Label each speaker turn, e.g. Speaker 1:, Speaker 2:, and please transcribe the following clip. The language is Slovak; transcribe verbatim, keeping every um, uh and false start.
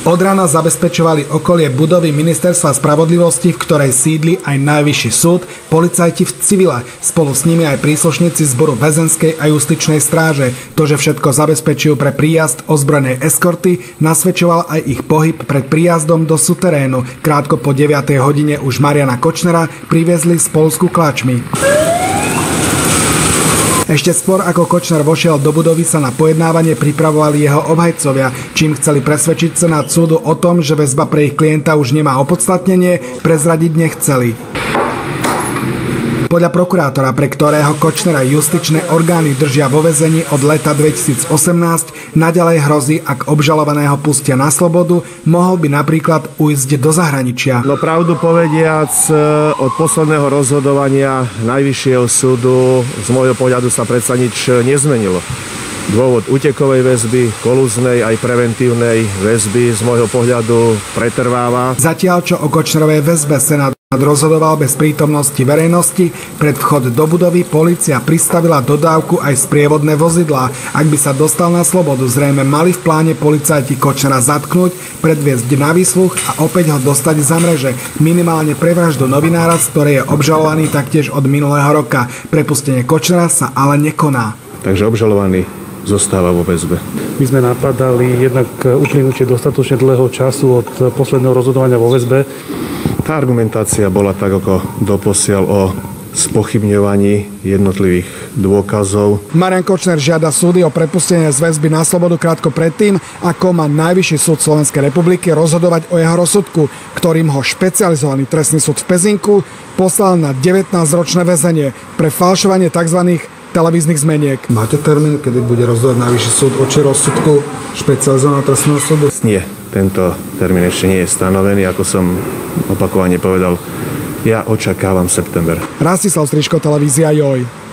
Speaker 1: Od rána zabezpečovali okolie budovy Ministerstva spravodlivosti, v ktorej sídli aj Najvyšší súd, policajti v civile, spolu s nimi aj príslušníci zboru väzenskej a justičnej stráže. To, že všetko zabezpečujú pre príjazd ozbrojenej eskorty, nasvedčoval aj ich pohyb pred príjazdom do suterénu. Krátko po deviatej hodine už Mariana Kočnera priviezli z Poľsku klačmi. Ešte skôr ako Kočner vošiel do budovy, sa na pojednávanie pripravovali jeho obhajcovia, čím chceli presvedčiť senát súdu o tom, že väzba pre ich klienta už nemá opodstatnenie, prezradiť nechceli. Podľa prokurátora, pre ktorého Kočnera justičné orgány držia vo väzení od leta dvetisícosemnásť, naďalej hrozí, ak obžalovaného pustia na slobodu, mohol by napríklad ujsť do zahraničia.
Speaker 2: No pravdu povediac, od posledného rozhodovania Najvyššieho súdu z môjho pohľadu sa predsa nič nezmenilo. Dôvod útekovej väzby, kolúznej aj preventívnej väzby z môjho pohľadu pretrváva.
Speaker 1: Zatiaľ, čo o Kočnerovej väzbe senát rozhodoval bez prítomnosti verejnosti, pred vchod do budovy polícia pristavila dodávku aj sprievodné vozidlá. Ak by sa dostal na slobodu, zrejme mali v pláne policajti Kočnera zatknúť, predviesť na výsluch a opäť ho dostať za mreže. Minimálne pre vraždu novinára, z ktorej je obžalovaný taktiež od minulého roka. Prepustenie Kočnera sa ale nekoná.
Speaker 2: Takže obžalovaný zostáva vo väzbe.
Speaker 3: My sme napadali jednak uplynutie dostatočne dlhého času od posledného rozhodovania vo väzbe.
Speaker 2: Tá argumentácia bola tak ako doposiaľ o spochybňovaní jednotlivých dôkazov.
Speaker 1: Marian Kočner žiada súdy o prepustenie z väzby na slobodu krátko predtým, ako má Najvyšší súd Slovenskej republiky rozhodovať o jeho rozsudku, ktorým ho špecializovaný trestný súd v Pezinku poslal na devätnásťročné väzenie pre falšovanie tzv. Televíznych zmeniek. Máte termín, kedy bude rozhodovať Najvyšší súd voči rozsudku špecializovaného trestného súdu?
Speaker 2: Nie, tento termín ešte nie je stanovený, ako som opakovane povedal. Ja očakávam september.
Speaker 1: Rastislav Stričko, televízia Joj.